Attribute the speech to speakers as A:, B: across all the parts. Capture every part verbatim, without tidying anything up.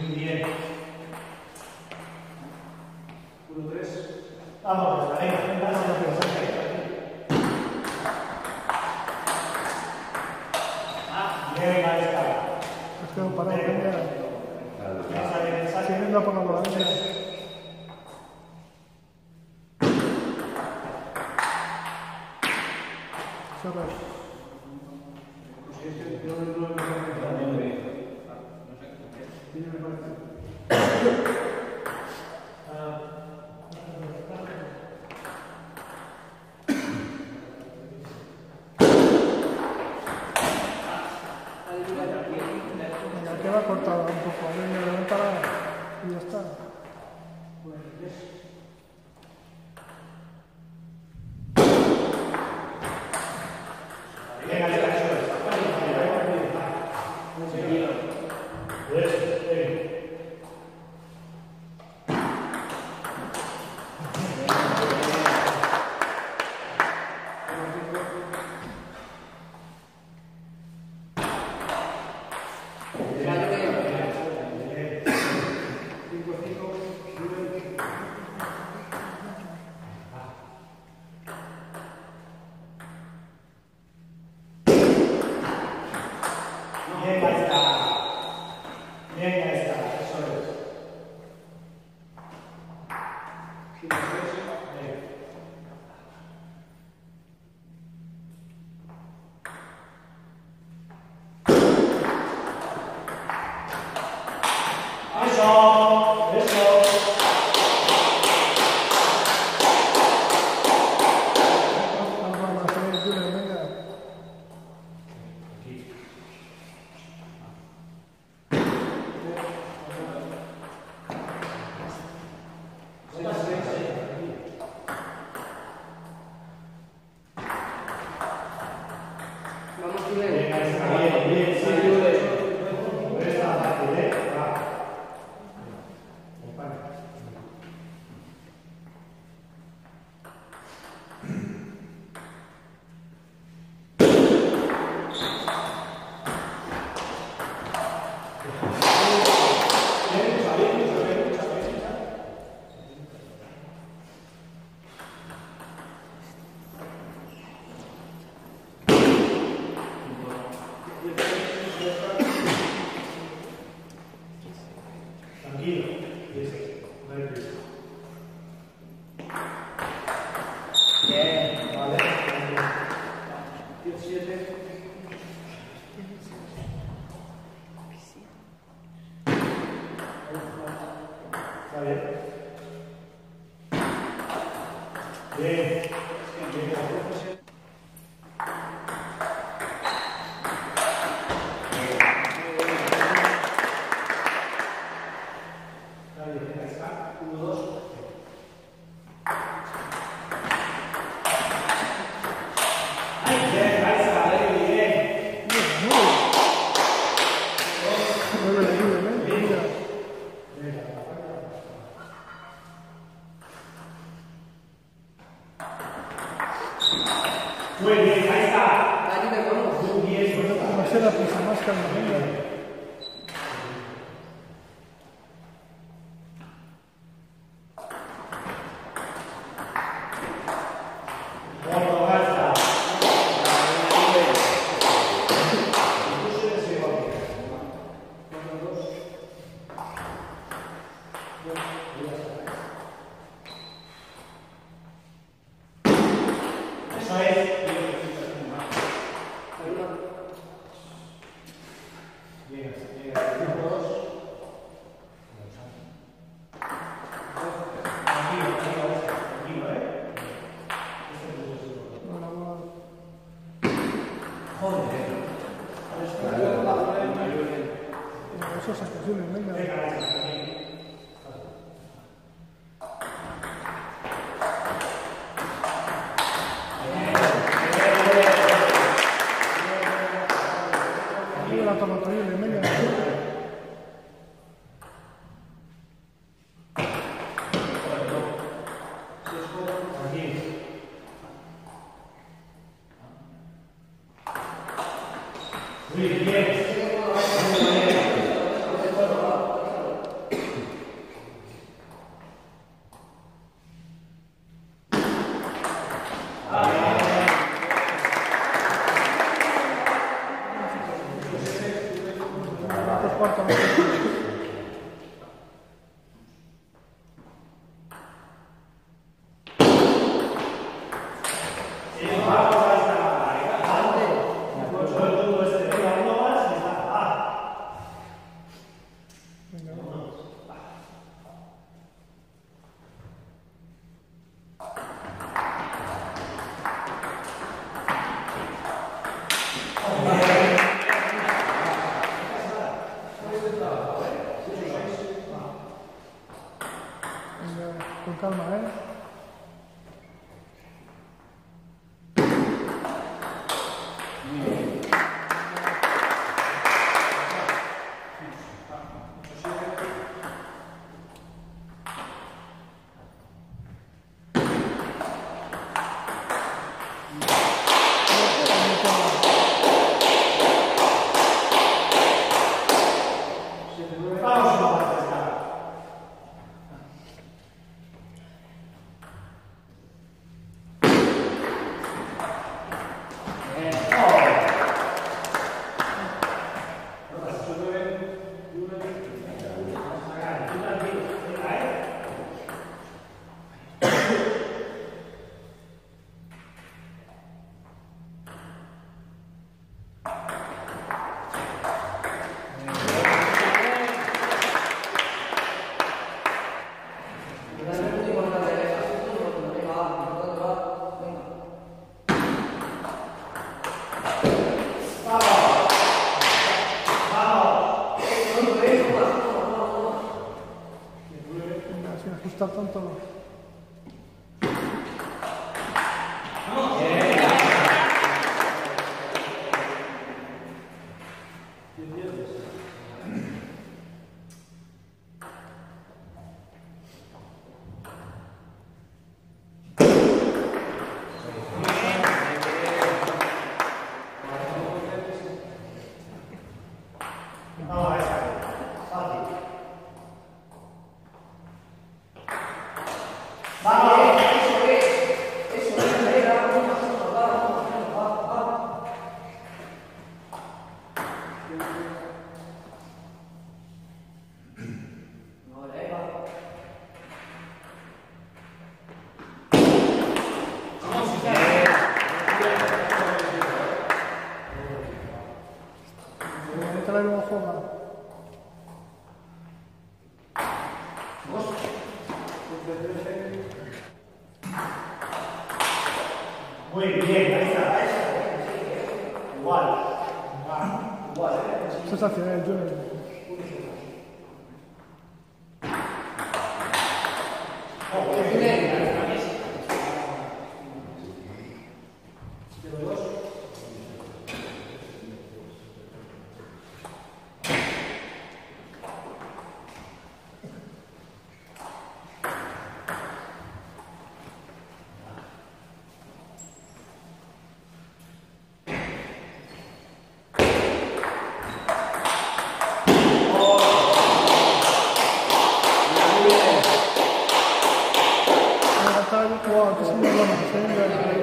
A: bien. uno, tres. Vamos, venga, venga, venga. Ah, bien, ahí está.
B: Has quedado parado, venga. Sí, venga por la bola, venga. Cerras. Venga, queda cortada un poco. Venga, levántala y ya está.
A: Muy bien, ahí está.
C: Allí me pongo.
A: Muy bien.
B: Demasiada prisa, más calma, venga. Eso es accesible, venga. La toma terrible, venga.
A: Muy bien.
B: cuarto. Con calma, ¿eh? Sin ajustar tanto. Trae luego juega.
A: Muy bien, ahí está, ahí está. Igual. Igual, ¿eh?
B: Sensacional, yo. Wow, que es muy bueno, que se venga ahí.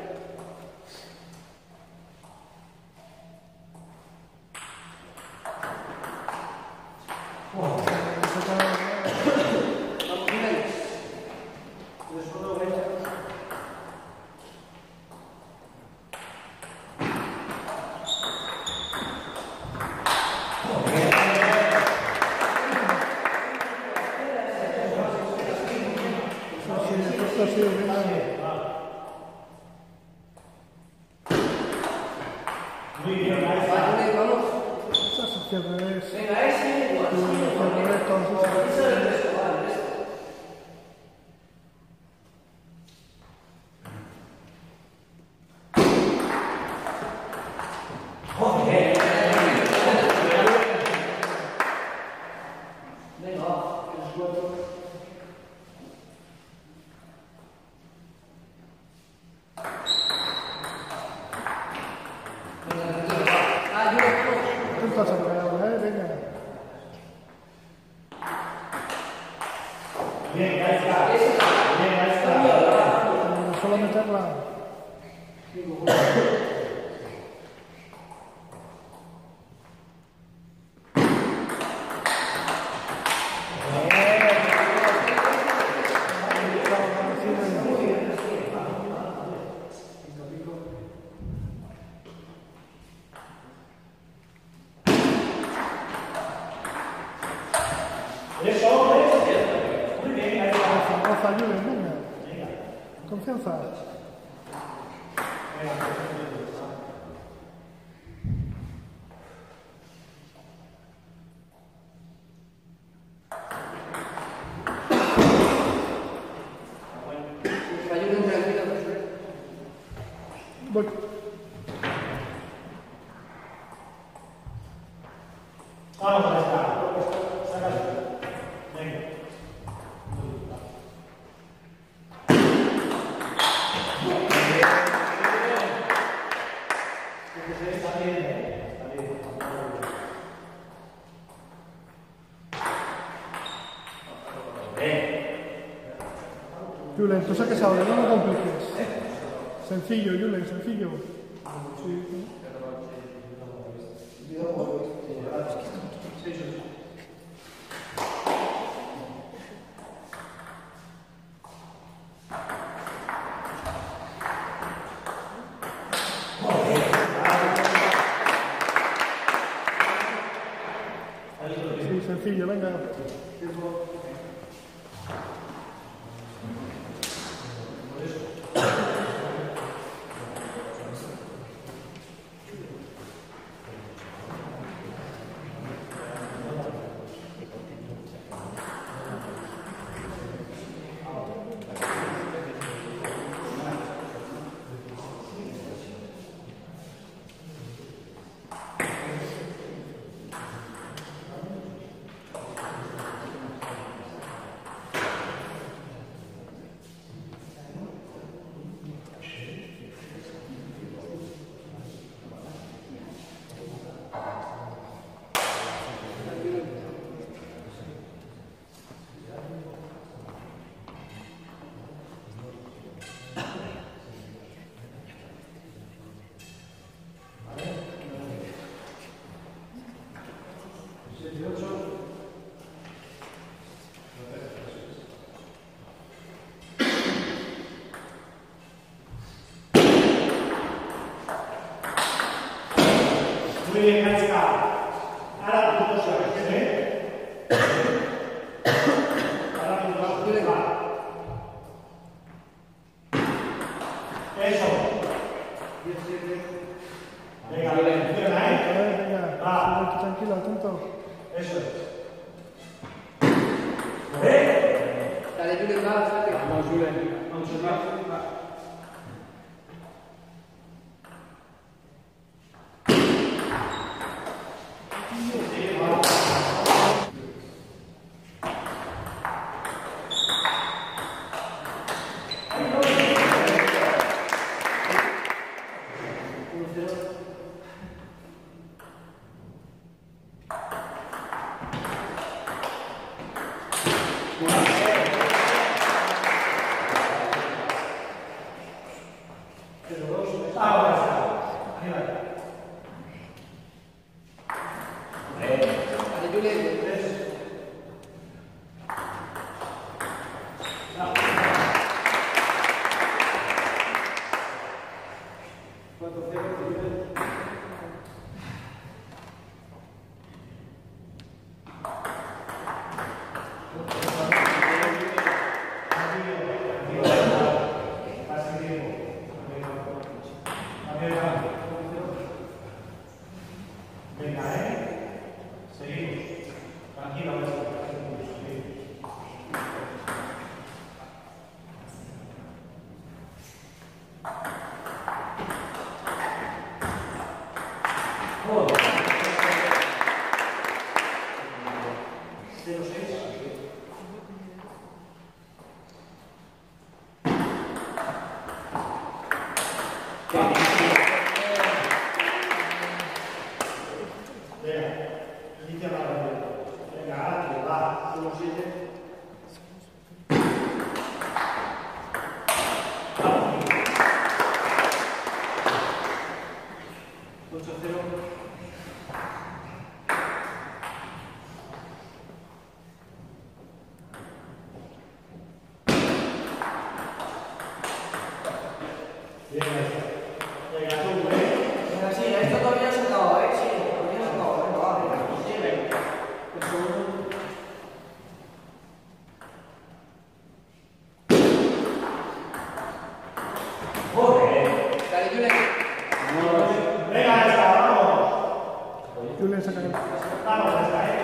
B: Sí,
A: muy bien, ahí está.
B: Esa sección es.
C: Venga, ese igual.
B: Intenta sacar ahora, ¿eh? Venga. confianza. Voy.
A: Vamos a estar. Sácalo. Venga. Está bien, ¿eh? Está bien.
B: Julen, tú saques ahora, no lo compliques. Sencillo, Julen, sencillo. Sí. Sí, sencillo, venga.
A: Muy bien, Jessica. Ahora tú dos sabes, ¿eh? Ahora tú dos, tú le vas. Eso. Venga, funciona, ¿eh?
B: Venga,
A: Va.
B: tranquilo, atento.
A: Eso es. ¿Eh?
C: Dale, Julen, va, salte.
A: Vamos, Julen. Vamos, Julen. Ahora está. Arriba.
C: Dale, Julen.
A: Venga, ¿eh? Seguimos. Tranquilo, cero seis. Venga, inicia la partida. Venga, que va, uno siete. ocho cero. Bien, venga, tú, ¿eh?
C: Venga, sí, esto todavía no se acaba, ¿eh? Sí, todavía no se acaba. Venga, va, venga.
B: Julia saca el...
A: Vamos, esta, ¿eh?